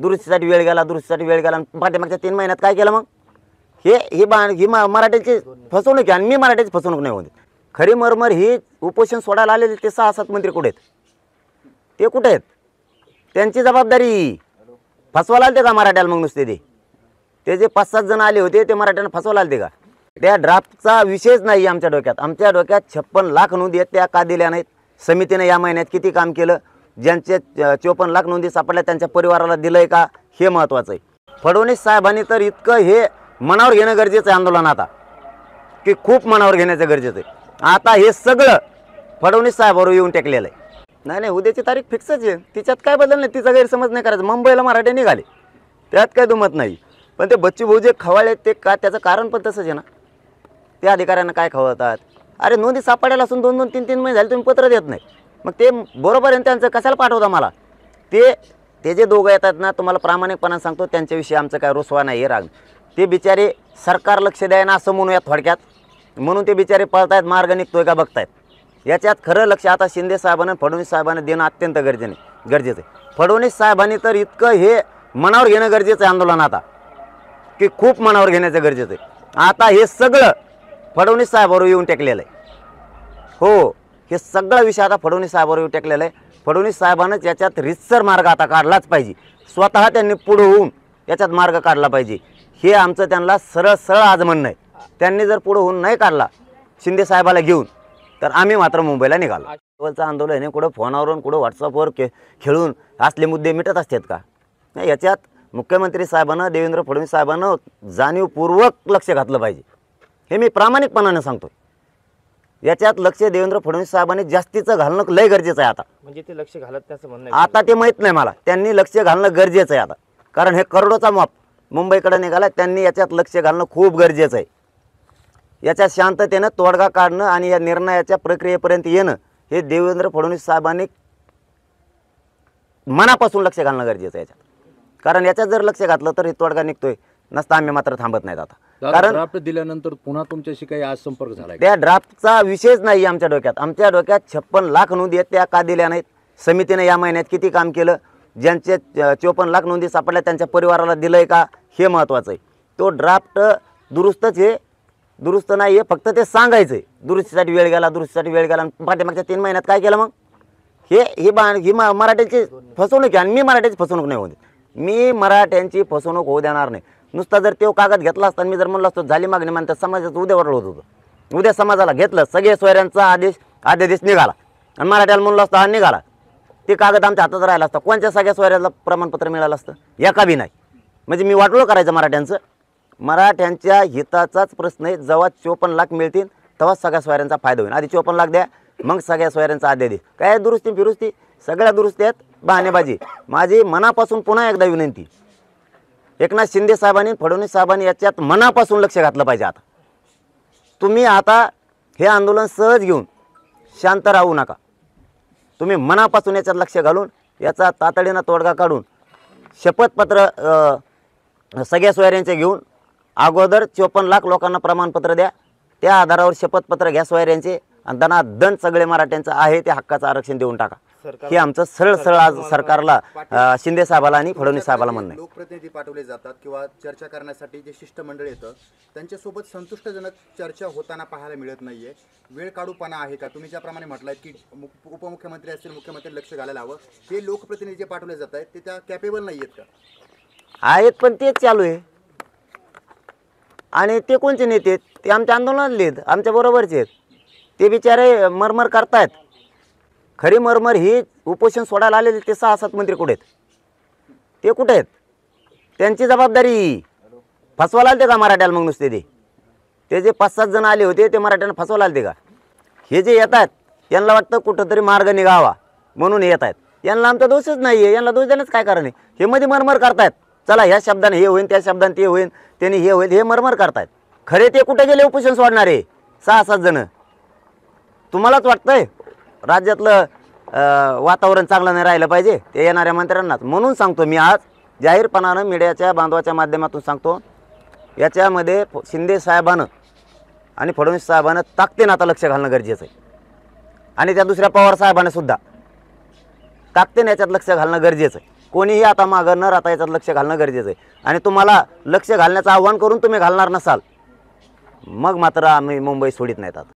दुरुस्तीसाठी वेळ गेला, दुरुस्तीसाठी वेळ गेला, पाठीमागच्या 3 महिन्यात काय केलं मग? ही मराठ्याची फसवणूक आहे आणि मी मराठ्याची फसवणूक नाही होती. खरी मरमर ही उपोषण सोडायला आलेले ते 6-7 मंत्री कुठे आहेत? ते कुठे आहेत? त्यांची जबाबदारी. फसवायला आलते का मराठ्याला? मग नुसते ते जे 5-7 जण आले होते ते मराठ्यांना फसवायला आलते का? त्या ड्राफ्टचा विषयच नाही आमच्या डोक्यात. आमच्या डोक्यात 56 लाख नोंदी आहेत, त्या का दिल्या नाहीत? समितीने या महिन्यात किती काम केलं? ज्यांचे 54 लाख नोंदी सापडल्या त्यांच्या परिवाराला दिलंय का? हे महत्त्वाचं आहे. फडणवीस साहेबांनी तर इतकं हे मनावर घेणं गरजेचं आहे आंदोलन आता, की खूप मनावर घेण्याचं गरजेचं आहे. आता हे सगळं फडणवीस साहेबांवर येऊन टेकलेलं आहे. नाही उद्याची तारीख फिक्सच आहे, तिच्यात काय बदल नाही. तिचा गैरसमज नाही करायचा. मुंबईला मराठे निघाले त्यात काय दुमत नाही, पण ते बच्चू भाऊ जे खवाळे ते का त्याचं कारण पण तसंच आहे ना. त्या अधिकाऱ्यांना काय खवळतात? अरे नोंदी सापडायला असून 2-2, 3-3 महिने झाले तुम्ही पत्र देत नाही. मग ते बरोबर आहे त्यांचं, कशाला पाठवता मला? ते जे दोघं येतात ना, तुम्हाला प्रामाणिकपणाने सांगतो त्यांच्याविषयी आमचं काय रुसवा नाही आहे, राग. ते बिचारे सरकार लक्ष द्यायना असं म्हणूया थोडक्यात, म्हणून ते बिचारे पळतायत, मार्ग निघतोय का बघतायत. याच्यात खरं लक्ष आता शिंदे साहेबांना फडणवीस साहेबांना देणं अत्यंत गरजेचं आहे. फडणवीस साहेबांनी तर इतकं हे मनावर घेणं गरजेचं आहे आंदोलन आता, की खूप मनावर घेण्याचं गरजेचं आहे. आता हे सगळं फडणवीस साहेबांवर येऊन टेकलेलं आहे. हो, हे सगळा विषय आता फडणवीस साहेबांवर येऊन टेकलेला आहे. फडणवीस साहेबांनाच याच्यात रितसर मार्ग आता काढलाच पाहिजे. स्वतः त्यांनी पुढे होऊन याच्यात मार्ग काढला पाहिजे. हे आमचं त्यांना सरळ आज म्हणणं आहे. त्यांनी जर पुढे होऊन नाही काढला शिंदे साहेबाला घेऊन, तर आम्ही मात्र मुंबईला निघालो. लेवलचं आंदोलन आहे, कुठं फोनावरून कुठं व्हॉट्सअपवर खेळून असले मुद्दे मिटत असतात का? नाही, याच्यात मुख्यमंत्री साहेबांना, देवेंद्र फडणवीस साहेबांना जाणीवपूर्वक लक्ष घातलं पाहिजे. हे मी प्रामाणिकपणाने सांगतो. याच्यात लक्ष देवेंद्र फडणवीस साहेबांनी जास्तीचं घालणं लय गरजेचं आहे आता. म्हणजे ते लक्ष घालत त्याचं म्हणणं आहे. आता ते माहीत नाही मला, त्यांनी लक्ष घालणं गरजेचं आहे आता, कारण हे करोडोचा माप मुंबईकडे निघाला. त्यांनी याच्यात लक्ष घालणं खूप गरजेचं आहे. याच्यात शांततेनं तोडगा काढणं आणि या निर्णयाच्या प्रक्रियेपर्यंत येणं हे देवेंद्र फडणवीस साहेबांनी मनापासून लक्ष घालणं गरजेचं आहे याच्यात. कारण याच्यात जर लक्ष घातलं तर हे तोडगा निघतोय, नसता आम्ही मात्र थांबत नाहीत आता. कारण ड्राफ्ट दिल्यानंतर पुन्हा तुमच्याशी काही आज संपर्क झाला? त्या ड्राफ्टचा विषयच नाही आमच्या डोक्यात. आमच्या डोक्यात 56 लाख नोंदी आहेत, त्या का दिल्या नाहीत? समितीने या महिन्यात किती काम केलं? ज्यांचे 54 लाख नोंदी सापडल्या त्यांच्या परिवाराला दिलंय का? हे महत्त्वाचं आहे. तो ड्राफ्ट दुरुस्तच आहे, दुरुस्त नाही आहे, फक्त ते सांगायचं आहे. दुरुस्तीसाठी वेळ गेला, दुरुस्तीसाठी वेळ गेला, पाठीमागच्या 3 महिन्यात काय केलं मग? ही मराठ्याची फसवणूक आहे आणि मी मराठ्याची फसवणूक नाही होती. मी मराठ्यांची फसवणूक होऊ देणार नाही. नुसता जर तो कागद घेतला असता, मी जर म्हणलं असतो झाली मागणी म्हणतात, समाजाचं उद्या वरळ होत होतं. उद्या समाजाला घेतलं, सगळे सोयऱ्यांचा आदेश निघाला आणि मराठ्याला म्हणलं असतं हा निघाला, ते कागद आमच्या हातात राहिला असता. कोणत्या सगळ्या सोयऱ्याला प्रमाणपत्र मिळालं असतं? एका बी नाही. म्हणजे मी वाटलो करायचं मराठ्यांचं. मराठ्यांच्या हिताचाच प्रश्न आहे. जेव्हा 54 लाख मिळतील तेव्हाच सगळ्या सोयऱ्यांचा फायदा होईल. आधी 54 लाख द्या, मग सगळ्या सोयऱ्यांचा आदेश. काय दुरुस्ती फिरुस्ती सगळ्या दुरुस्ती आहेत, बहाणेबाजी. माझी मनापासून पुन्हा एकदा विनंती, एकनाथ शिंदे साहेबांनी, फडणवीस साहेबांनी याच्यात मनापासून लक्ष घातलं पाहिजे. आता तुम्ही आता हे आंदोलन सहज घेऊन शांत राहू नका. तुम्ही मनापासून याच्यात लक्ष घालून याचा तातडीनं तोडगा काढून शपथपत्र सगळ्या सोयऱ्यांचे घेऊन अगोदर 54 लाख लोकांना प्रमाणपत्र द्या. त्या आधारावर शपथपत्र घ्या सोयऱ्यांचे आणि दणादण सगळे मराठ्यांचं आहे ते हक्काचं आरक्षण देऊन टाका. हे आमचं सरळ आज सरकारला, शिंदे साहेबाला आणि फडणवीस साहेबाला म्हणणं आहे. लोकप्रतिनिधी पाठवले जातात किंवा चर्चा करण्यासाठी जे शिष्टमंडळ येतं त्यांच्यासोबत संतुष्टजनक चर्चा होताना पाहायला मिळत नाहीये. वेळ काढूपणा आहे का? तुम्ही ज्याप्रमाणे म्हटलात की उपमुख्यमंत्री असतील, मुख्यमंत्री लक्ष घालायला हवं, ते लोकप्रतिनिधी जे पाठवले जात आहेत ते त्या कॅपेबल नाही आहेत का? आहेत, पण तेच चालू आहे. आणि ते कोणते नेते आहेत? ते आमच्या आंदोलनातले आहेत, आमच्या बरोबरचे आहेत. ते बिचारे मरमर करतायत. खरी मरमर ही उपोषण सोडायला आलेले ते 6-7 मंत्री कुठे आहेत? ते कुठे आहेत? त्यांची जबाबदारी. फसवायला आलते का मराठ्याला? मग नुसते ते जे 5-7 जण आले होते ते मराठ्यांना फसवायला आलते का? हे जे येतात यांना वाटतं कुठंतरी मार्ग निघावा म्हणून येत आहेत. यांना आमचा दोषच नाही आहे, यांना दोष देण्याच काय कारण आहे? हे मध्ये मरमर करतायत, चला ह्या शब्दाने हे होईल, त्या शब्दाने ते होईल, त्यांनी हे होईल, हे मरमर करतायत. खरे ते कुठे गेले उपोषण सोडणारे 6-7 जण? तुम्हालाच वाटतंय राज्यातलं वातावरण चांगलं नाही राहिलं पाहिजे ते येणाऱ्या मंत्र्यांनाच? म्हणून सांगतो मी आज जाहीरपणानं मीडियाच्या बांधवाच्या माध्यमातून सांगतो, याच्यामध्ये शिंदे साहेबानं आणि फडणवीस साहेबानं ताकदीनं आता लक्ष घालणं गरजेचं आहे. आणि त्या दुसऱ्या पवार साहेबांना सुद्धा ताकदीनं याच्यात लक्ष घालणं गरजेचं आहे. कोणीही आता मागं न राहता याच्यात लक्ष घालणं गरजेचं आहे. आणि तुम्हाला लक्ष घालण्याचं आव्हान करून तुम्ही घालणार नसाल, मग मात्र आम्ही मुंबई सोडित नाहीत आता.